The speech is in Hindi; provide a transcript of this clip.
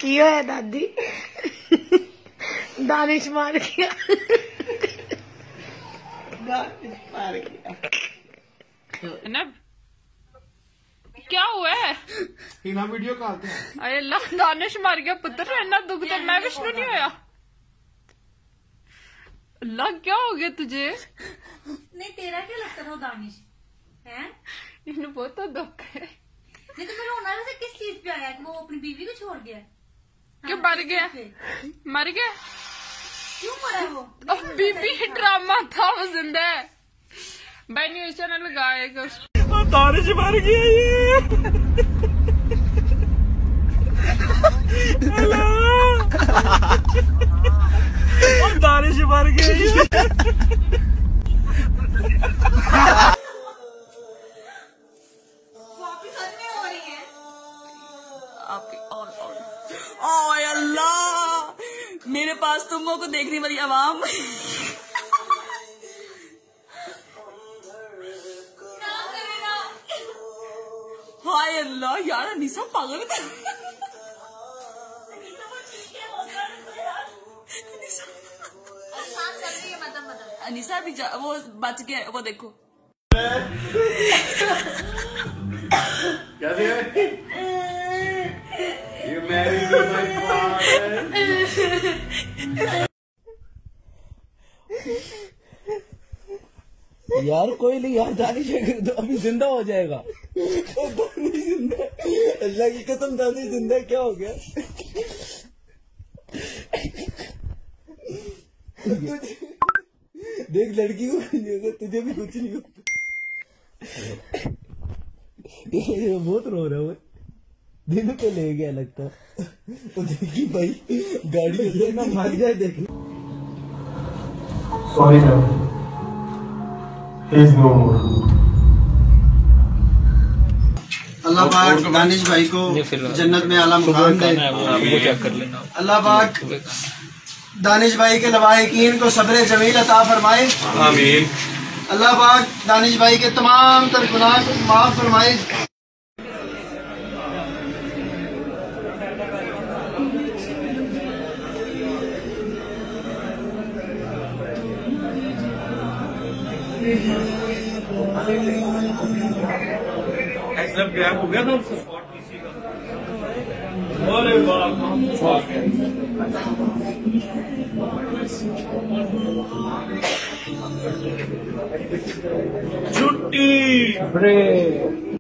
की होया दादी दानिश मार गया ना क्या हुआ है हिना वीडियो कॉल ते अरे अल्लाह दानिश मार गया पुत्र इतना दुख तो मैं विष्णु नहीं होया अल्लाह क्या हो गया तुझे नहीं तेरा क्या लगता था दानिश है इन्हें बहुत तो दुख है नहीं तो फिर होना वैसे किस चीज पे आया कि वो अपनी बीवी को छोड़ गया क्यों मर गया क्यों मरा वो अब बीबी ड्रामा था वो जिंदा है भाई न्यूज चैनल लगाएगा दानिश मर गया ये दानिश मर गया ये अल्लाह मेरे पास तुम को देखने वाली आवाम हाय अल्लाह यार अनीसा पागल है अनीसा भी वो बच गया वो देखो क्या You married me, my father. यार कोई नहीं यार दानिश तो अभी जिंदा हो जाएगा दानिश जिंदा अल्लाह की कसम दानिश जिंदा क्या हो गया देख लड़की को कुछ नहीं होगा तुझे भी कुछ नहीं होगा बहुत रो रहा है दिन पे ले गया लगता तो देखी भाई गाड़ी ना भाग जाए देखी Sorry now. He is no more. अल्लाह पाक दानिश भाई को जन्नत में आला मुकाम दे। अल्लाह पाक दानिश भाई के लवाहिकीन को सब्र जमील अता फरमाए। आमीन। अल्लाह पाक दानिश भाई के तमाम तर गुनाह को माफ फरमाए। ऐसा क्या हो गया था अरे वाह छुट्टी